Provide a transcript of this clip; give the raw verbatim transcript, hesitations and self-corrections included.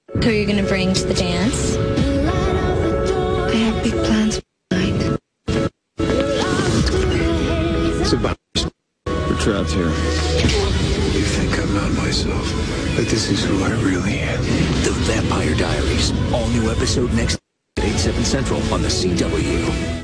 Who are you going to bring to the dance? I have big plans for tonight. It's about we're trapped here. You think I'm not myself, but this is who I really am. The Vampire Diaries. All new episode next at eight, seven Central on the C W.